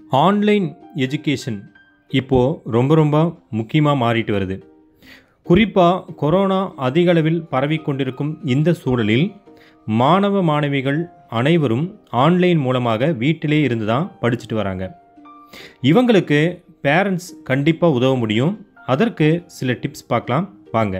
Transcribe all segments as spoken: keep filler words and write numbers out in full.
Online education இப்போது ரொம்ப ரொம்ப முக்கியமாக மாறிட்டு வருது. குறிப்பாக கொரோனா அதிக அளவில் பரவிக்கொண்டிருக்கும் இந்த சூழலில் மாணவ மாணவிகள் அனைவரும் ஆன்லைன் மூலமாக வீட்டிலே இருந்து தான் படிச்சுட்டு வராங்க. இவங்களுக்கு பேரண்ட்ஸ் கண்டிப்பாக உதவ முடியும். அதற்கு சில டிப்ஸ் பார்க்கலாம் வாங்க.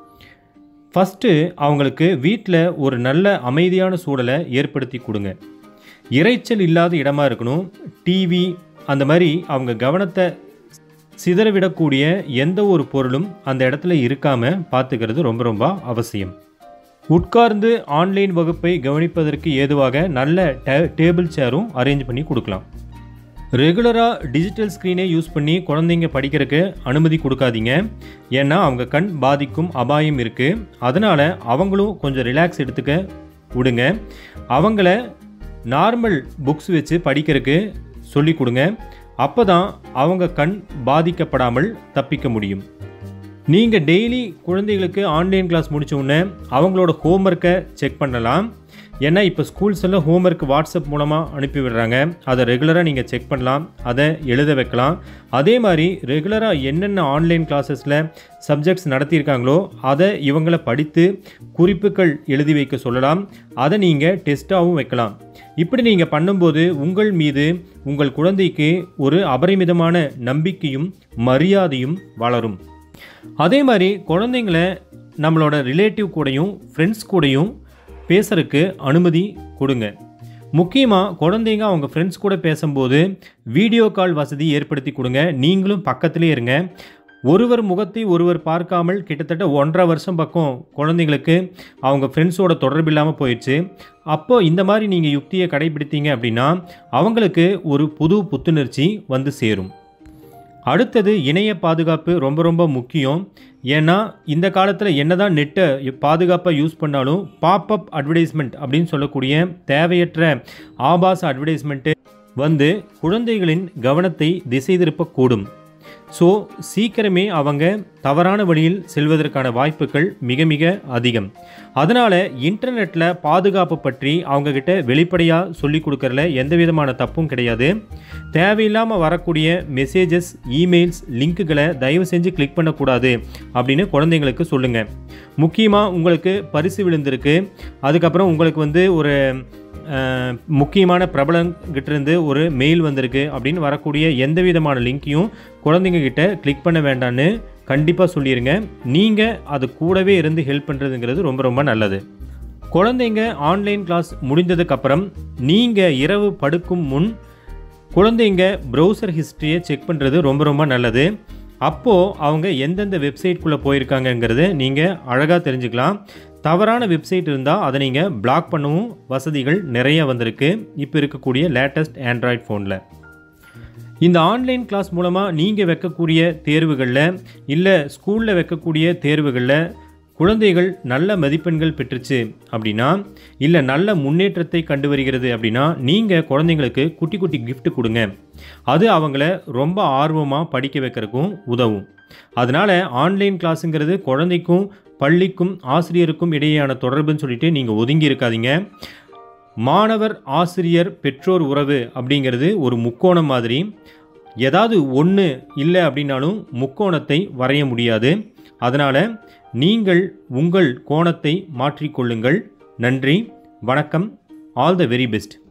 ஃபஸ்ட்டு அவங்களுக்கு வீட்டில் ஒரு நல்ல அமைதியான சூழலை ஏற்படுத்தி கொடுங்க. இரைச்சல் இல்லாத இடமா இருக்கணும். டிவி அந்த மாதிரி அவங்க கவனத்தை சிதறவிடக்கூடிய எந்த ஒரு பொருளும் அந்த இடத்துல இருக்காமல் பார்த்துக்கிறது ரொம்ப ரொம்ப அவசியம். உட்கார்ந்து ஆன்லைன் வகுப்பை கவனிப்பதற்கு ஏதுவாக நல்ல டே டேபிள் சேரும் அரேஞ்ச் பண்ணி கொடுக்கலாம். ரெகுலராக டிஜிட்டல் ஸ்க்ரீனை யூஸ் பண்ணி குழந்தைங்க படிக்கிறதுக்கு அனுமதி கொடுக்காதீங்க. ஏன்னா அவங்க கண் பாதிக்கும் அபாயம் இருக்குது. அதனால் அவங்களும் கொஞ்சம் ரிலாக்ஸ் எடுத்துக்க விடுங்க. அவங்கள நார்மல் புக்ஸ் வச்சு படிக்கிறதுக்கு சொல்லி கொடுங்க. அப்போ தான் அவங்க கண் பாதிக்கப்படாமல் தப்பிக்க முடியும். நீங்கள் டெய்லி குழந்தைகளுக்கு ஆன்லைன் கிளாஸ் முடித்த உடனே அவங்களோட ஹோம்ஒர்க்கை செக் பண்ணலாம். ஏன்னா இப்போ ஸ்கூல்ஸ் எல்லாம் ஹோம்ஒர்க் வாட்ஸ்அப் மூலமாக அனுப்பி விடுறாங்க. அதை ரெகுலராக நீங்கள் செக் பண்ணலாம், அதை எழுத வைக்கலாம். அதே மாதிரி ரெகுலராக என்னென்ன ஆன்லைன் கிளாஸஸில் சப்ஜெக்ட்ஸ் நடத்தியிருக்காங்களோ அதை இவங்களை படித்து குறிப்புகள் எழுதி வைக்க சொல்லலாம். அதை நீங்கள் டெஸ்ட்டாகவும் வைக்கலாம். இப்படி நீங்கள் பண்ணும்போது உங்கள் மீது உங்கள் குழந்தைக்கு ஒரு அபரிமிதமான நம்பிக்கையும் மரியாதையும் வளரும். அதே மாதிரி குழந்தைங்களை நம்மளோட ரிலேட்டிவ் கூடயும் ஃப்ரெண்ட்ஸ் கூடயும் பேசுறதுக்கு அனுமதி கொடுங்க. முக்கியமாக குழந்தைங்க அவங்க ஃப்ரெண்ட்ஸ் கூட பேசும்போது வீடியோ கால் வசதி ஏற்படுத்தி கொடுங்க. நீங்களும் பக்கத்திலே இருங்க. ஒருவர் முகத்தை ஒருவர் பார்க்காமல் கிட்டத்தட்ட ஒன்றரை வருஷம் பக்கம் குழந்தைங்களுக்கு அவங்க ஃப்ரெண்ட்ஸோட தொடர்பு இல்லாமல் போயிடுச்சு. அப்போது இந்த மாதிரி நீங்கள் யுக்தியை கடைபிடித்தீங்க அப்படின்னா அவங்களுக்கு ஒரு புது புத்துணர்ச்சி வந்து சேரும். அடுத்தது இணைய பாதுகாப்பு ரொம்ப ரொம்ப முக்கியம். ஏன்னா இந்த காலத்தில் என்ன தான் நெட்டை பாதுகாப்பாக யூஸ் பண்ணாலும் பாப்அப் அட்வர்டைஸ்மெண்ட் அப்படின்னு சொல்லக்கூடிய தேவையற்ற ஆபாச அட்வர்டைஸ்மெண்ட்டு வந்து குழந்தைகளின் கவனத்தை திசை திருப்பக்கூடும். ஸோ சீக்கிரமே அவங்க தவறான வழியில் செல்வதற்கான வாய்ப்புகள் மிக மிக அதிகம். அதனால் இன்டர்நெட்டில் பாதுகாப்பு பற்றி அவங்கக்கிட்ட வெளிப்படையாக சொல்லி கொடுக்கறதுல எந்த விதமான தப்பும் கிடையாது. தேவையில்லாமல் வரக்கூடிய மெசேஜஸ், இமெயில்ஸ், லிங்க்குகளை தயவு செஞ்சு கிளிக் பண்ணக்கூடாது அப்படின்னு குழந்தைங்களுக்கு சொல்லுங்கள். முக்கியமாக உங்களுக்கு பரிசு விழுந்திருக்கு, அதுக்கப்புறம் உங்களுக்கு வந்து ஒரு முக்கியமான பிரபலங்கிட்டிருந்து ஒரு மெயில் வந்திருக்கு அப்படின்னு வரக்கூடிய எந்த விதமான லிங்க்கையும் குழந்தைங்க கிட்ட கிளிக் பண்ண வேண்டான்னு கண்டிப்பாக சொல்லிடுங்க. நீங்கள் அது கூடவே இருந்து ஹெல்ப் பண்ணுறதுங்கிறது ரொம்ப ரொம்ப நல்லது. குழந்தைங்க ஆன்லைன் கிளாஸ் முடிந்ததுக்கப்புறம் நீங்கள் இரவு படுக்கும் முன் குழந்தைங்க ப்ரௌசர் ஹிஸ்ட்ரியை செக் பண்ணுறது ரொம்ப ரொம்ப நல்லது. அப்போது அவங்க எந்தெந்த வெப்சைட்குள்ளே போயிருக்காங்கங்கிறது நீங்கள் அழகாக தெரிஞ்சுக்கலாம். தவறான வெப்சைட் இருந்தால் அதை நீங்கள் பிளாக் பண்ணவும் வசதிகள் நிறைய வந்திருக்கு இப்போ இருக்கக்கூடிய லேட்டஸ்ட் ஆண்ட்ராய்ட் ஃபோனில். இந்த ஆன்லைன் கிளாஸ் மூலமாக நீங்கள் வைக்கக்கூடிய தேர்வுகளில் இல்லை ஸ்கூலில் வைக்கக்கூடிய தேர்வுகளில் குழந்தைகள் நல்ல மதிப்பெண்கள் பெற்றுச்சு அப்படின்னா இல்லை நல்ல முன்னேற்றத்தை கண்டு வருகிறது அப்படின்னா நீங்கள் குழந்தைங்களுக்கு குட்டி குட்டி கிஃப்ட் கொடுங்க. அது அவங்கள ரொம்ப ஆர்வமாக படிக்க வைக்கிறதுக்கும் உதவும். அதனால் ஆன்லைன் கிளாஸுங்கிறது குழந்தைக்கும் பள்ளிக்கும் ஆசிரியருக்கும் இடையேயான தொடர்புன்னு சொல்லிட்டு நீங்கள் ஒதுங்கி இருக்காதீங்க. மாணவர் ஆசிரியர் பெற்றோர் உறவு அப்படிங்கிறது ஒரு முக்கோணம் மாதிரி. ஏதாவது ஒன்று இல்லை அப்படின்னாலும் முக்கோணத்தை வரைய முடியாது. அதனால் நீங்கள் உங்கள் கோணத்தை மாற்றிக்கொள்ளுங்கள். நன்றி, வணக்கம். All the very best.